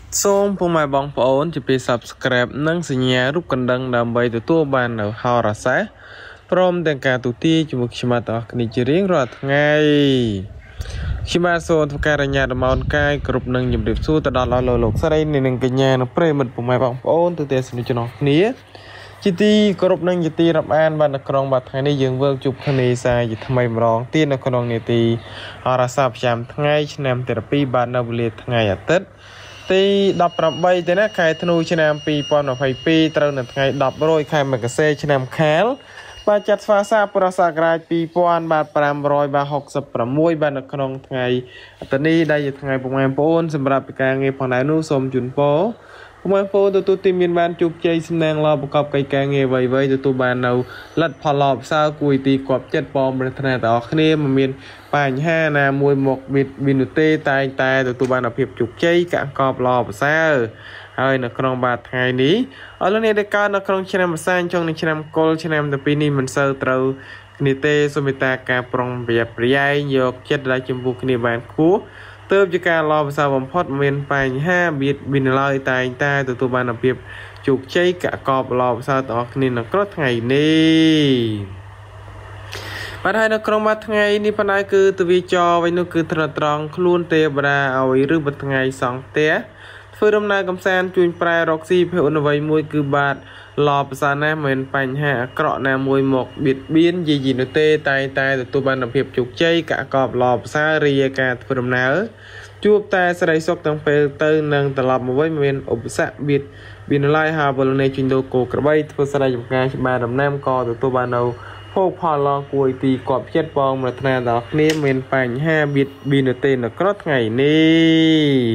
សូមពុកម៉ែបងប្អូនជាពី Subscribe និងសញ្ញារូបកណ្ដឹងដើម្បីទទួលបាននូវហោរាសាស្ត្រព្រមទាំងការទូទាយជាមួយខ្ញុំបាទទាំងអស់គ្នាជារៀងរាល់ថ្ងៃខ្ញុំបាទសូមធ្វើការរញ្ញាដំណោនកាយគ្រប់នឹងជម្រាបសួរទៅដល់លោកស្រីនិងកញ្ញានិងប្រិយមិត្តពុកម៉ែបងប្អូនទូទាំងសនិទ្ធជនគ្នាជាទីគោរពនិងជាទីរាប់អានបាទនៅក្នុងបាទថ្ងៃនេះយើងវិលជួបគ្នាសាជាថ្មីម្ដងទៀតនៅក្នុងនេតិហោរាសាស្ត្រប្រចាំថ្ងៃឆ្នាំទី2បាទនៅវេលាថ្ងៃអាទិត្យទី18ទេណាខែធ្នូឆ្នាំ2022ត្រូវនៅថ្ងៃ10រោចខែមករាឆ្នាំខាលបាទចាត់ស្វាសាពុរសករាជ2000បាទ566បាទនៅក្នុងថ្ងៃអាទិត្យនេះដែលជាថ្ងៃពុកម៉ែបងប្អូនសម្រាប់ការងារផងដែរនោះសូមជូនពរពុកម៉ែបងប្អូនទទួលទីមានបានជោគជ័យសំណាងល្អប្រកបកិច្ចការងារអ្វីៗទទួលបាននៅលទ្ធផលល្អប្រសើរគួរទីគប់ចិត្តបងប្រាថ្នាទាំងអស់គ្នាមិនមានបញ្ហាណាមួយមកវិនុទេតែងតែទទួលបានភាពជោគជ័យកកបល្អប្រសើរហើយនៅក្នុងបាទថ្ងៃនេះអរលោកអ្នកដែលកើតនៅក្នុងឆ្នាំម្សាញ់ចុងនៃឆ្នាំកុលឆ្នាំទី2នេះមិនសូវត្រូវគ្នាទេសូមមេត្តាការប្រុងប្រយ័ត្នប្រយែងយកចិត្តដែលចំពោះគ្នាបានខ្ពស់ទើបជាការល្អប្រសើរបំផុតមានបញ្ហាបៀតបៀនឡើយតែងតែទទួលបានភាពជោគជ័យកកបល្អប្រសើរទាំងអស់គ្នានៅក្នុងថ្ងៃនេះបាទហើយនៅក្នុងមួយថ្ងៃនេះប៉ុន្តែគឺទវិចរវិញនោះគឺត្រង់ខ្លួនទេវតាឲ្យឬមួយថ្ងៃសង់ផ្ទះធ្វើដំណើរកំសាន្តជួញប្រែរកស៊ីភេអនុវ័យមួយគឺបាទល្អប្រសើរណាស់មិនបញ្ហាអាក្រក់ណាមួយមកបៀតបៀនយីនោះទេតែទទួលបានភាពជោគជ័យកកបល្អប្រសើររាយការធ្វើដំណើរជួបតែសេរីសុខទាំងពេលទៅនឹងត្រឡប់មកវិញមានឧបសគ្គបៀតបៀនឡើយហើយបលនេជិញដូរគោក្របីធ្វើស្រែចម្ការច្បារដំណាំក៏ទទួលបាននៅភោគផលល្អគួរទីគប់ចិត្តបងប្រាថ្នាដល់គ្នាមានបញ្ហាបៀតបៀនទេនៅក្រៅថ្ងៃនេះ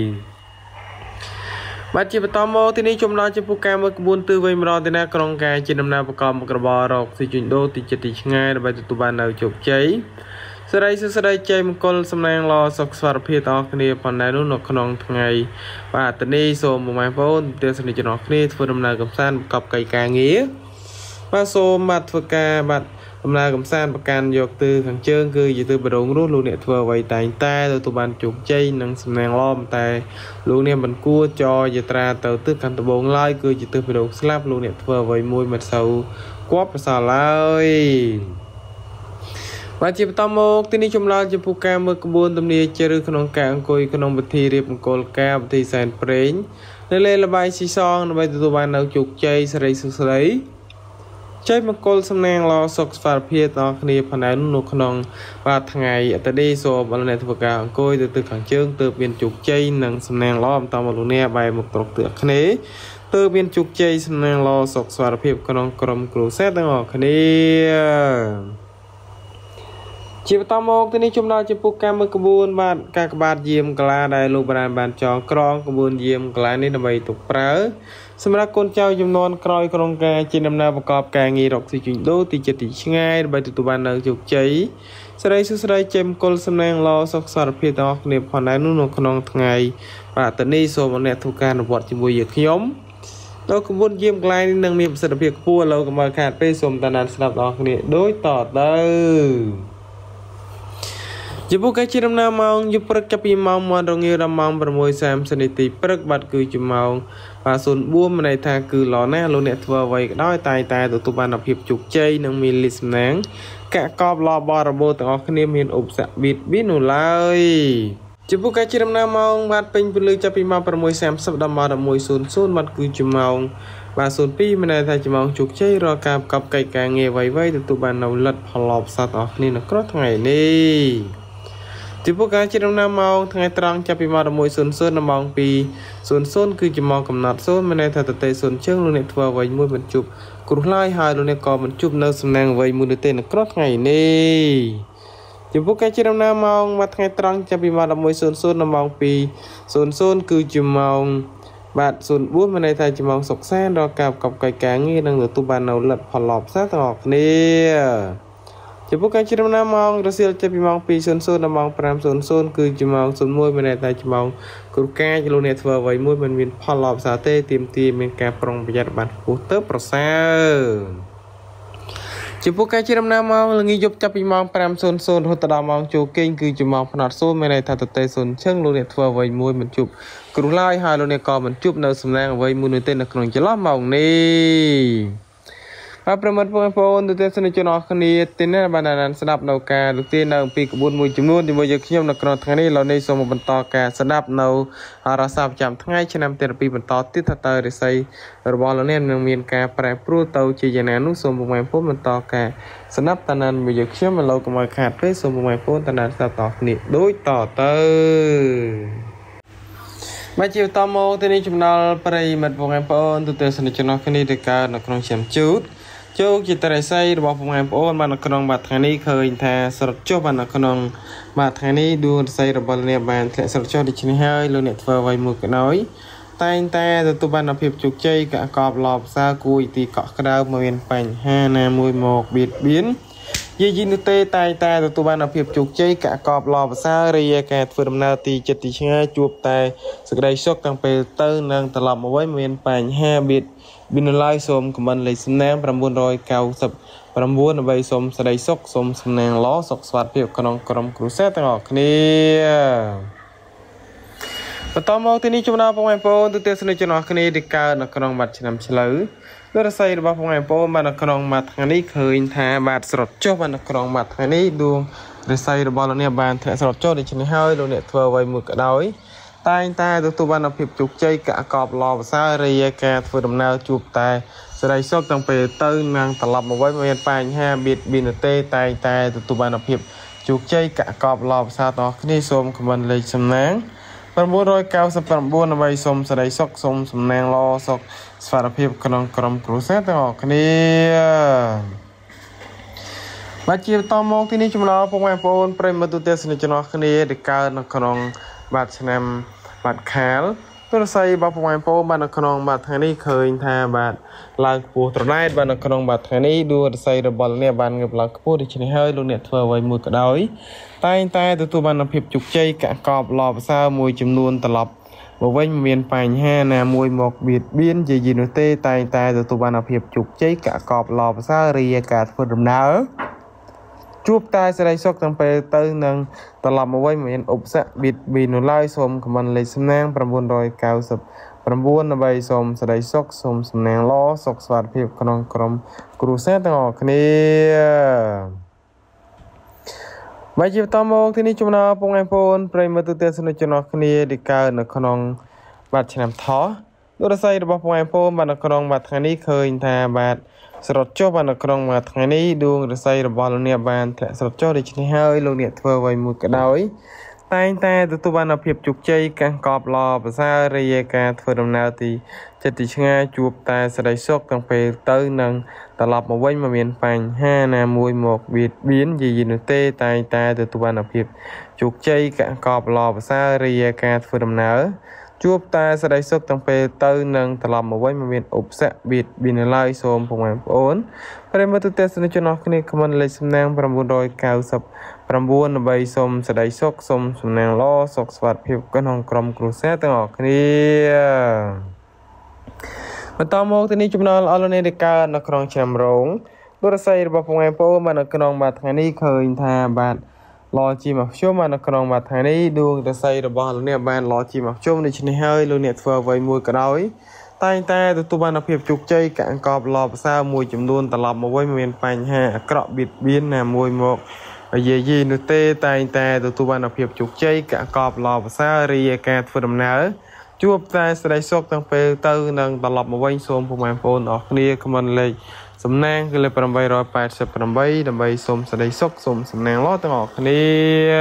បាទជាបន្តមកទីនេះចំណងចំពោះការមើលក្បួនទិសវិញម្ដងទៅណាក្រុងការជាដំណើរប្រកបមុខរបររកស៊ីជួញដូរទីចិត្តទីឆ្ងាយដើម្បីទទួលបាននៅជោគជ័យសេរីសុខស្ដីជ័យមង្គលសំណាងល្អសុខស្វារភាពទាំងអស់គ្នាប៉ុណ្ណេះនោះនៅក្នុងថ្ងៃបាទទីនេះសូមបងប្អូនទស្សនិកជនទាំងអស់គ្នាធ្វើដំណើរកម្សាន្តប្រកបកិច្ចការងារបាទសូមបាទធ្វើការបាទដំណើរកំសាន្តប្រកាន់យកទិសខាងជើងគឺជាទិសបរងរស់លោកអ្នកធ្វើអ្វីតែងតែទទួលបានជោគជ័យនិងសំណាងល្អតែលោកអ្នកមិនគួរចរយាត្រាទៅទិសខាងត្បូងឡើយគឺជាទិសបរងស្លាប់លោកអ្នកធ្វើអ្វីមួយមិនសូវគប់ប្រសើរឡើយបាទជាបន្តមកទីនេះចម្លើយចំពោះការមើលក្បួនទំនាយជ្រៅក្នុងការអង្គុយក្នុងពិធីរៀបមង្គលការពិធីសែនព្រេងនៅលេលបាយស៊ីសងដើម្បីទទួលបាននៅជោគជ័យសេរីសុខស្ដីជ័យមង្គលសំណាងល្អសុខស្វារភាពដល់គ្នាផ្នែកនៅក្នុងបាទថ្ងៃអាទិត្យនេះសូមអរអ្នកធ្វើការអង្គុយទៅទិសខាងជើងទើបមានជោគជ័យនិងសំណាងល្អបន្តមកលោកអ្នកបែរមុខត្រកទិសគ្នាទើបមានជោគជ័យសំណាងល្អសុខស្វារភាពក្នុងក្រុមគ្រួសារទាំងអស់គ្នាជាបន្តមកទីនេះចំណងចំពោះការមើលក្បួនបាទការក្បាតយាមកលាដែលលោកបានចងក្រងក្បួនយាមកលានេះដើម្បីទុកប្រើសម្រាប់កូនចៅចំនួនក្រោយក្នុងការជាដំណើរប្រកបការងាររកស៊ីជួញដូរទីចិត្តទីឆ្ងាយដើម្បីទទួលបាននៅជោគជ័យសេរីសុខស្ដីជ័យមង្គលសំណាងល្អសុខស្វារភាពទាំងអស់គ្នាផងដែរនោះនៅក្នុងថ្ងៃបាទតនេះសូមអ្នកធ្វើការអនុវត្តជាមួយខ្ញុំនៅក្បួនយាមកលានេះនឹងមានប្រសិទ្ធភាពខ្ពស់ឥឡូវកុំឲ្យខាតពេលសូមតាណានស្ដាប់ដល់គ្នាដូចតទៅជាពួកគេជាដំណើរម៉ោងយប់ព្រឹកចាប់ពីម៉ោង1រងាដល់ម៉ោង 6:30 នាទីព្រឹកបាទគឺជាម៉ោង04មានន័យថាគឺល្អណាស់លោកអ្នកធ្វើអ្វីក៏ដោយតែទទួលបានភាពជោគជ័យនិងមានលិសំណាងកកបល្អបរបរទាំងអស់គ្នាមានឧបសគ្គបៀតបៀននោះឡើយជាពួកគេជាដំណើរម៉ោងបាទពេញពលឺចាប់ពីម៉ោង 6:30 ដល់ម៉ោង 11:00 បាទគឺជាម៉ោងបាទ02មានន័យថាជាម៉ោងជោគជ័យរាល់ការប្រកបកិច្ចការងារអ្វីៗទទួលបាននៅលទ្ធផលល្អប្រសើរទាំងអស់គ្នានៅក្នុងថ្ងៃនេះទីពួកការជាដំណើរម៉ោងថ្ងៃត្រង់ចាប់ពីម៉ោង 11:00 ដល់ម៉ោង 2:00 គឺជាម៉ោងកំណត់0មានន័យថាតេ0ជើងលោកអ្នកធ្វើអ្វីមួយមិនជប់គ្រោះឡើយហើយលោកអ្នកក៏មិនជប់នៅសំណាងអ្វីមួយទេនៅក្នុងថ្ងៃនេះទីពួកការជាដំណើរម៉ោងមួយថ្ងៃត្រង់ចាប់ពីម៉ោង 11:00 ដល់ម៉ោង 2:00 គឺជាម៉ោងបាទ04មានន័យថាជាម៉ោងសុខសាន្តដល់ការប្រកបកិច្ចការងារនិងទទួលបាននៅលទ្ធផលល្អប្រសើរទាំងអស់គ្នាជាពួកការជាដំណើរម៉ោងរសៀលចាប់ពីម៉ោង 2:00 ដល់ម៉ោង 5:00 គឺជាម៉ោង01មានន័យថាជាម៉ោងគ្រូការលោកអ្នកធ្វើអ្វីមួយមិនមានផលល្អប្រសើរទេទាមទារមានការប្រុងប្រយ័ត្នបានខ្ពស់ទៅប្រសើរ chỉ buộc cái chỉ đâm nam mong là nghi giúp cho bị mong pram son hốt đào mong chỗ kinh cứ chỉ mong phật son mấy này thật tệ son chân luôn nè thua với môi mình chụp cứ lai hai luôn nè còn mình chụp nơi sầm nang với môi nơi tên là còn chỉ lót mỏng nè vàประมาณพอตัวเต้นสนุกจนออกนี้ตีนบรรดาสนับนาวกาลูกตีนปีกบุญมวยจำนวนที่มวยจะเข้มนักกรอนทั้งนี้เราในสมบัติต่อการสนับนาวอาราสาบจำทั้งไงชนะเตอร์ปีบรรทอติดทัตเตอร์ได้ใส่ระบอบเราเนี่ยมันมีการแปรปรูเตาเจียนานุสมบูรณ์พบมันต่อการสนับตานันมวยจะเข้มมันเราก็มาขาดด้วยสมบูรณ์พบตานันสต่อนี้โดยต่อเตอร์มาเจียวตอมที่นี่จุดนั้นปริมาณพวกไอ้พอนตัวเต้นสนุกจนออกนี้ได้การนักกรอนเฉียมจุดโจกิตรไซระบบพงานโอนมันขนมบัตรทางนี้เคยแทนสรุปโจมันขนมบัตรทางนี้ดูไซระบบเนี่ยบันและสรุปโจดิฉันให้ลูเน็ตเฟอร์ไว้มือกันน้อยแต่ตัวบันอภิบจุกใจกับกอบหลอบซากุยตีเกาะกระดาษมาเวียนไปห้านามวยหมอกบิดบินยี่ยินเตะแต่ตัวบันอภิบจุกใจกับกอบหลอบซาเรียแกดฟืนนาตีจิตติช่างจูบแต่สกได้ชกตั้งไปเติร์นางตลับมาไว้มาเวียนไปห้าบิดบินไล่สมกับมันเลยสำนักประมวลรอยเก่าสับประมวลใบสมสไลซกสมสำนักล้อสกสวัสดิ์เพียบขนมกรมครูเซตต่างออกนี่ต่อมาที่นี่จุดนั้นพงไอโปตัวเตี้ยสนุกจนออกนี่ดิการนักขนมบัตรนำเฉลยเรื่องใส่ระบบพงไอโปมันนักขนมบัตรทางนี้เคยแทนบัตรสดโจ้มันนักขนมบัตรทางนี้ดูเรื่องใส่ระบบเราเนี่ยบัตรแทนสดโจ้ดิฉันให้เราเนี่ยทัวร์ไว้มือกันเอาแต่ตัวบันอภิบจุกใจกะกอบหลอบซาเรียแกฟืนดำนาจูบแต่สไลด์ซอกตั้งไปเติร์นางตลับมาไว้เมียนไปห้าบิดบินเตแต่ตัวบันอภิบจุกใจกะกอบหลอบซาต่อขึ้นสมขมันเลยสำนักประมวลรอยเก้าสับประมวลใบสมสไลด์ซอกสมสำนักล้อซอกสฟาร์ภิบขนมกรมครูเซตต่างออกนี่มาเจียต่อมองที่นี่จุฬาพงแวนโปนเปรมตุเตสนิจนอคณีเด็กการนักขนมบัตรนำบัตรแขลตัวใส่บัตรพงแวนโปบัตรนักขนมบัตรทางนี้เคยแทนบัตรลางปูตรไนบัตรนักขนมบัตรทางนี้ดูใส่ระบอลเนี่ยบัตรกับลางปูที่ชนิดให้ลูกเนี่ยทัวร์ไว้มือกระดอยแต่ตัวบัตรนำเพียบจุกใจกะกอบหลอบซามวยจำนวนตลับบอกว่าเมียนไปแห่นามวยหมอกบีดเบี้ยนจะยินเต้แต่ตัวบัตรนำเพียบจุกใจกะกอบหลอบซาเรียกาดฟืนดำน้าจูบตายสไลซอกตั้งไปเติร์นางตลับมาไว้เหมือนอุปสรรคบิดบินไล่สมกับมันเลยสำนักประมวลรอยเก่าสับประมวลใบสมสไลซอกสมสำนักล้อสกสวัสดิ์เพียบขนมกรมครูเซตต่างออกนี่ใบจีบตามองที่นี่จุนาปงไอโฟนเปรย์มาตุเตสนุจนอคณีดิการนักขนมบัดชนำท้อดูรใส่ระบบปงไอโฟนบัดนักขนมบัดทางนี้เคยแทนบัดสรุปโจ้บันนักร้องมาทางนี้ดูรใส่ระบบเราเนี่ยบันแต่สรุปโจ้ดิฉันให้เราเนี่ยทัวร์ไว้มือกันเอาแต่ตัวบันอภิบจุกใจการกอบรอภาษาเรียการทัวร์ดำนาตีจะติดงาจูบแต่สไลด์ซอกตั้งไปเติร์นังตลับมาไว้มาเมียนไปห้านามวยหมอกบิดบินยินเต้แต่ตัวบันอภิบจุกใจการกอบรอภาษาเรียการทัวร์ดำนาจูบตาสไลด์ซอกตั้งไปเติร์นังตลับมาไว้มาเมียนอุปสรรคบิดบินไล่โสมพงแวนโอนประเด็นมาตุเตสนจนอคณีขมันเลยสำนักประมวลรอยเก่าสับประมวลใบสมสไลด์ซอกสมสำนักล้อสกสวัสดิ์เพียบกันห้องกรมครูเซตต่างออกนี่มาต่อมองที่นี่จุดนั้นเอาในเด็กการนักร้องแชมป์ร้องดูรใส่ระบบพงแวนโปมันนักร้องมาทางนี้เคยทาบัตรรอจีมาช่วยมันนักร้องมาทางนี้ดูรใส่ระบบเราเนี่ยบันรอจีมาช่วยในชนิดให้เราเนี่ยทัวร์ไว้มวยกันเอาแต่ตัวบันอภิบจุกใจการกอบรอภาษามวยจำนวนตลับมาไว้เมียนไปห้ากระบิดบินมวยหมกเยี่ยนเต้แต่ตัวบันอภิบจุกใจการกอบรอภาษาเรียการฟืนดำน้าจูบแต่สไลด์ซอกตั้งไปเติร์นังตลับมาไว้โซมพวกมันโฟนออกนี่ขมันเลยสำนักก็เลยประมาณ180ประมาณดำใบสมสไลด์ซอกสมสำนักล้อตั้งออกนี่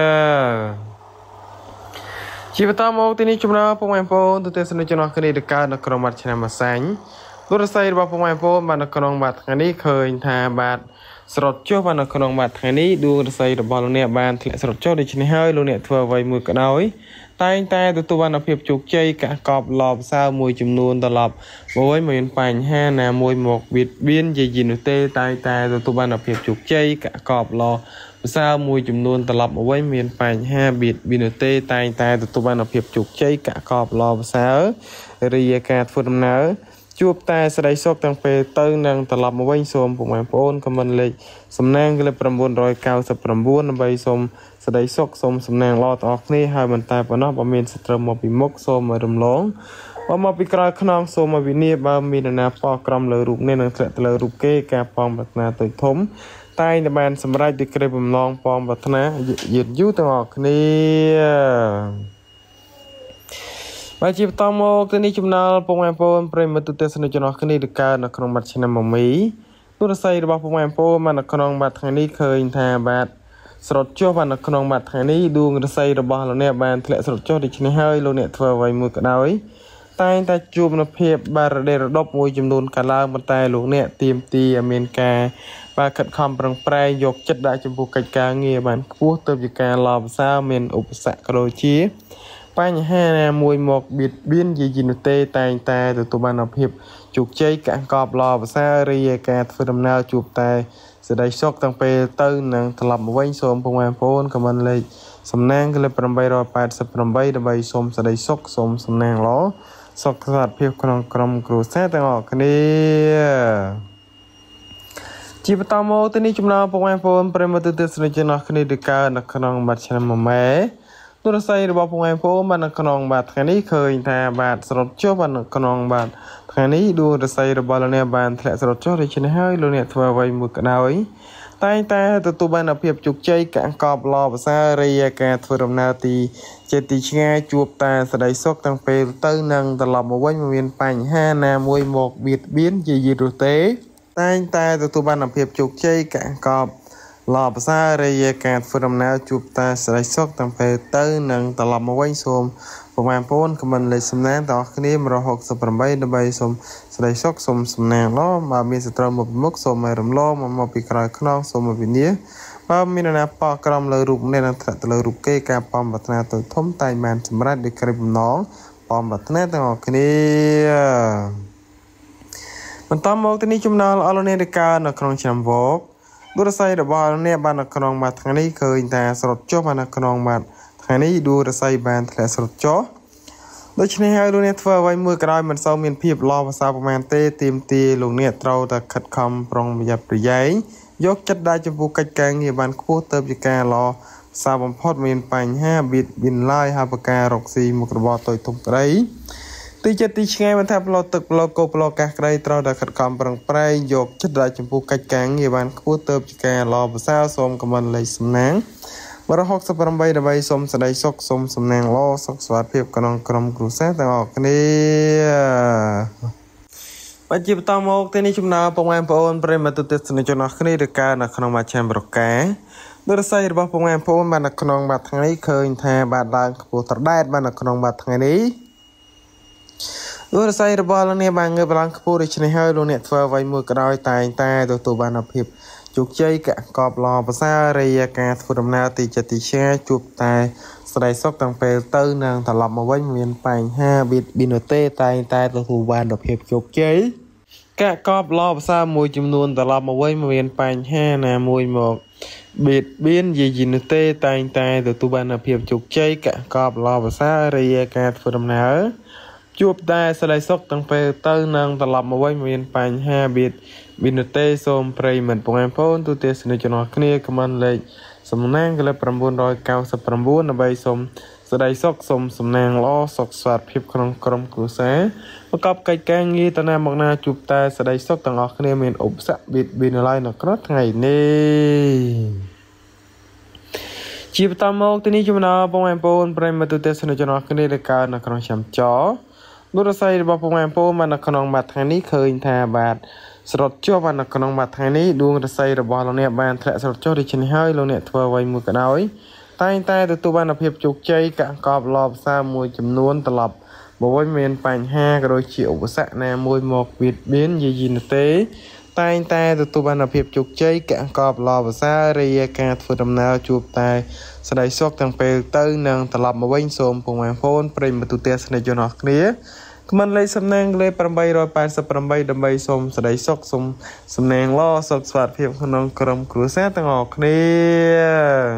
ชีวิตตามองที่นี่จุดนั้นพวกมันโฟนตัวเตสนุจนอคณีเด็กการนักร้องบัตรชนะมาแสงรถไฟระบบพวกมันโฟนบัตรนักร้องบัตรทางนี้เคยทาบัตรสดโจ้บัตรนักร้องบัตรทางนี้ดูรถไฟระบบเราเนี่ยบัตรสดโจ้ดิฉันให้เราเนี่ยทัวร์ไว้มือกันเอาแต่ตัวบันอภิบจุกใจกะกอบหลอบซามวยจำนวนตลับโว้ยเหมือนไปห้านามวยหมกบิดเบี้ยนจะยินเต้แต่ตัวบันอภิบจุกใจกะกอบหลอบซามวยจำนวนตลับโว้ยเหมือนไปห้าบิดบินเต้แต่ตัวบันอภิบจุกใจกะกอบหลอบซาเรียกาดฟุตน้าจជួបតែស្ដីសុខទាំងពេលទៅនឹងត្រឡប់មកវិញសូមពុកម៉ែបងប្អូនខមមិនលេខសំណាងគឺលេខ999ដើម្បីសូមស្ដីសុខសូមសំណាងល្អទាំងអស់គ្នាហើយមិនតែប៉ុណ្ណោះបើមានសត្រូវមកពីមុខសូមឲ្យរំលងបើមកពីក្រោយខ្នងសូមឲ្យវិនាបើមានអ្នកណាប៉ោះក្រំលើរូបនេះនឹងធ្លាក់ទៅលើរូបគេការប៉ងប្រាថ្នាទៅធំតែងតែបានសម្រេចដោយក្រីបំណងប៉ងប្រាថ្នាយឺតយូរទាំងអស់គ្នាបាទជាបន្តមកទៅនេះចំណល់ពុកម៉ែបងប្អូនប្រិយមិត្តទូទាំងសនិកជនអស់គ្នាដែលកើតនៅក្នុងបាត់ឆ្នាំមមីទូរស័ព្ទរបស់ពុកម៉ែបងប្អូនបាននៅក្នុងបាត់ថ្ងៃនេះឃើញថាបាទស្រត់ចុះបាននៅក្នុងបាត់ថ្ងៃនេះដួងរស័យរបស់លោកអ្នកបានធ្លាក់ស្រត់ចុះដូច្នេះហើយលោកអ្នកធ្វើអ្វីមួយក៏ដោយតែងតែជួបនូវភាពបាទរដេរដប់មួយចំនួនកាលឡើងប៉ុន្តែលោកអ្នកទៀមទីឲ្យមានការបាទខិតខំប្រឹងប្រែងយកចិត្តដាក់ចំពោះកិច្ចការងារបានខ្ពស់ទៅជាការល្អប្រសើរមានឧបសគ្គក៏ដូចជាបញ្ហាណាមួយមកបៀតបៀនជាយីនោះទេតែងតែទទួលបាននូវភាពជោគជ័យកកបល្អប្រសើររីឯការធ្វើដំណើរជួបតែសេចក្តីសុខទាំងពេលទៅនឹងត្រឡប់មកវិញសូមពុកម៉ែបងប្អូនខមមិនលេខសំណាងគឺលេខ888ដើម្បីសូមសេចក្តីសុខសូមសំណាងល្អសុខស្អាតភាពក្នុងក្រុមគ្រួសារទាំងអស់គ្នាជាបន្តមកទៅនេះចំណោមពុកម៉ែបងប្អូនប្រិយមិត្តទស្សនិកជនអស់គ្នាដែលកើតនៅក្នុងបាត់ឆ្នាំម៉ែទូរស័ព្ទរបស់ពុកម៉ែបងប្អូនបាននៅក្នុងបាទថ្ងៃនេះឃើញថាបាទស្រត់ចុះបាននៅក្នុងបាទថ្ងៃនេះដួងរស័យរបស់លោកអ្នកបានធ្លាក់ស្រត់ចុះដូច្នេះហើយលោកអ្នកធ្វើអ្វីមួយក៏ដោយតែងតែទទួលបាននូវភាពជោគជ័យកកបល្អប្រសើររីឯការធ្វើដំណើរទីឆ្ងាយជួបតែសេចក្តីសុខទាំងពេលទៅនឹងត្រឡប់មកវិញមានបញ្ហាណាមួយមកបៀតបៀនជាយីនោះទេតែងតែទទួលបាននូវភាពជោគជ័យកកបល្អប្រសើររីឯការធ្វើដំណើរជួបតែសេចក្តីសុខទាំងពេលទៅនឹងត្រឡប់មកវិញសូមពុកម៉ែបងប្អូនខមមិនលេខសំណាងទាំងអស់គ្នា168ដើម្បីសូមសេចក្តីសុខសូមសំណាងល្អបើមានសត្រូវមកពីមុខសូមឲ្យរំលងមកពីក្រោយខ្នងសូមឲ្យវិនាបើមានអ្នកណាប៉ោះក្រំលើរូបនេះនឹងធ្លាក់ទៅលើរូបគេការប៉ំប្រាថ្នាទៅធំតែបានសម្រេចដោយក្រីបំណងប៉ំប្រាថ្នាទាំងអស់គ្នាបន្តមកទៅនេះចំណល់អរលោកអ្នកដែលកើតនៅក្នុងឆ្នាំវកទូរស័ព្ទរបស់លោកអ្នកបាននៅក្នុងបាទថ្ងៃនេះឃើញថាស្រត់ចុះបាននៅក្នុងបាទថ្ងៃនេះដួងរស័យបានធ្លាក់ស្រត់ចុះដូច្នេះហើយលោកអ្នកធ្វើអ្វីមួយក្រោយមិនសូវមានភាពល្អប្រសើរប្រហែលទេទៀមទាលោកអ្នកត្រូវតែខិតខំប្រុងប្រយ័ត្នប្រយែងយកចិត្តដាក់ចំពោះកិច្ចការងារបានខ្ពស់ទៅជាការល្អប្រសើរបំផុតមានបញ្ហាបៀតបៀនឡើយហើយប្រការរកស៊ីមុខរបរតូចធំក្តីទីចិត្តទីឆ្ងាយមិនថាផ្លូវទឹកផ្លូវគោផ្លូវកាសក្តីត្រូវតែខិតខំប្រឹងប្រែងយកចិត្តដាក់ចំពោះកិច្ចការងារបានខ្ពស់ទៅជាការល្អប្រសើរសូមខមមិនលេខសំណាង168ដើម្បីសូមសេចក្តីសុខសូមសំណាងល្អសុខសុវត្ថិភាពក្នុងក្រុមគ្រួសារទាំងអស់គ្នាបាទជាបន្តមកទីនេះចំណោមពុកម៉ែបងប្អូនប្រិយមិត្តទស្សនិកជនអស់គ្នាដែលកើតនៅក្នុងបាឆាំប្រកាទូរស័ព្ទរបស់ពុកម៉ែបងប្អូនបាននៅក្នុងបាទថ្ងៃនេះឃើញថាបាទឡើងខ្ពស់ត្រដែតបាននៅក្នុងបាទថ្ងៃនេះទូរស័ព្ទរបស់លោកអ្នកបានងើបឡើងខ្ពស់ដូច្នេះហើយលោកអ្នកធ្វើអ្វីមួយក៏ដោយតែងតែទទួលបាននូវភាពជោគជ័យកកបល្អប្រសើររីឯការធ្វើដំណើរទីចិត្តទីឆ្ងាយជួបតែស្ដីសុខទាំងពេលទៅនឹងត្រឡប់មកវិញមានបញ្ហាបៀតបៀននោះទេតែងតែទទួលបាននូវភាពជោគជ័យកកបល្អប្រសើរមួយចំនួនត្រឡប់មកវិញមានបញ្ហាណាមួយមកបៀតបៀនយីនោះទេតែងតែទទួលបាននូវភាពជោគជ័យកកបល្អប្រសើររីឯការធ្វើដំណើរជួបតែសេចក្តីសុខទាំងពេលទៅនឹងត្រឡប់មកវិញមានបញ្ហាបៀតបៀននោះទេសូមប្រិយមិត្តបងប្អូនទូទាំងសនិកជនអស់គ្នាខមមិនលេខសំណាងគឺលេខ999ដើម្បីសូមសេចក្តីសុខសូមសំណាងល្អសុខស្វាតភាពក្នុងក្រុមគ្រួសារប្រកបកិច្ចការងារតាណាមកណាជួបតែសេចក្តីសុខទាំងអស់គ្នាមានឧបសគ្គបៀតបៀនឡើយនៅក្នុងថ្ងៃនេះជាបន្តមកទីនេះចំណោមបងប្អូនប្រិយមិត្តទូទាំងសនិកជនអស់គ្នាដែលកើតនៅក្នុងឆ្នាំចទូរស័ព្ទរបស់ពុកម៉ែបងប្អូនបាននៅក្នុងបាទថ្ងៃនេះឃើញថាបាទស្រត់ចុះបាននៅក្នុងបាទថ្ងៃនេះដួងរស័យរបស់លោកអ្នកបានធ្លាក់ស្រត់ចុះដូច្នេះហើយលោកអ្នកធ្វើអ្វីមួយក៏ដោយតែងតែទទួលបាននូវភាពជោគជ័យកកបល្អប្រសើរមួយចំនួនត្រឡប់មកវិញមានបញ្ហាក៏ដូចជាឧបសគ្គណាមួយមកបៀតបៀនយីនោះទេតែងតែទទួលបាននូវភាពជោគជ័យកកបល្អប្រសើររីឯការធ្វើដំណើរជួបតែស្ដីសុខទាំងពេលទៅនឹងត្រឡប់មកវិញសូមពុកម៉ែបងប្អូនប្រិយមិត្តទូទាំងសនិកជនអស់គ្នាខមមិនលេខសំណាងលេខ888ដើម្បីសូមសេចក្តីសុខសូមសំណាងល្អសុខស្វាតភាពក្នុងក្រុមគ្រួសារទាំងអស់គ្នា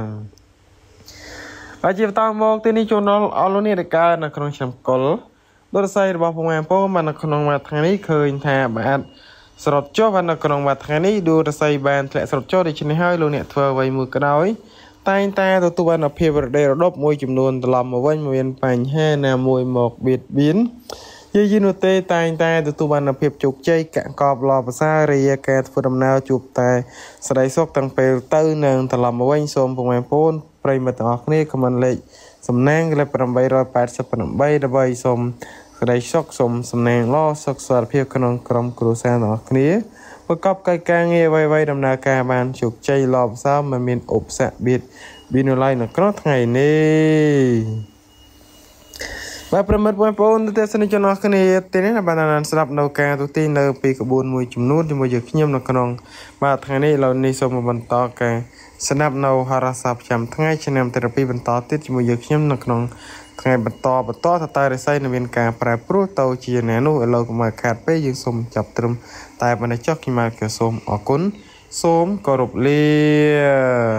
បាទជាបន្តមកទីនេះជួនដល់អស់លោកអ្នកដែលកើតនៅក្នុងឆ្នាំកុលรถไซค์របស់ผมโป้มันក្នុងមួយថ្ងៃនេះឃើញថាបាទสรดจ้อวันกรองวัดทางนี้ดูระไซแบนและสรดจ้อได้ชินให้ลูกเนี่ยทัวร์ไว้มือก็ได้แต่ตัววันอภิบดีระดับมวยจำนวนตลอดมาวันมาเวียนไปแห่นามวยหมอกเบียดบินยินเตแต่ตัววันอภิบจุกใจกะกอบรอภาษาเรียแกฟูดำนาวจูบแต่สไลซอกตั้งเปลตื้อนางตลอดมาวันสมพงแมโป้นไปมาต่อนี่ขมันเล็กสำนักเลยประมาณ180ประมาณใบสมได้ชกสมสำเนียงล้อสักสารเพียบขนมกรมกรุษาหนอกนี้ประกอบการเงียไว้ดำนาการบานฉุกใจรอบซ้ำมันมีอบสะบินอะไรหนักน้อยไงนี่มาประเมินวันปนเตสนิจนอกนี้ตีนี้นะบรรดาสำหรับนาการตุตีในปีกระบวนมวยจุ่มนู้นที่มวยหยึกเงียบนักนองมาทางนี้เราในสมบันต่อกันสนับนาฮาราสับจำทั้งไงชนะเทอราปีบรรทอติดที่มวยหยึกเงียบนักนองทั้งบรรทอถ้าตายได้ใส่ในเวียนการแปรปรเตาจีนแนนูเราก็มาขาดไปยืนสมจับตรึมตายบรรดาจอกที่มาเกี่ยวสมออกกุนสมกรบเลีย